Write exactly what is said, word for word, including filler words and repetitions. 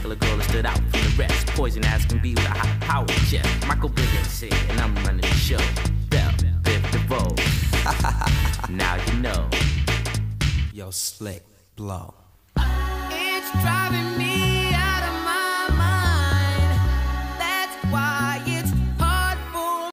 particular girl that stood out from the rest. Poison as can be with a high power chest. Michael Bivins here, and I'm running the show. Bell, Biv DeVoe. Now you know. Yo, slick, blow. It's driving me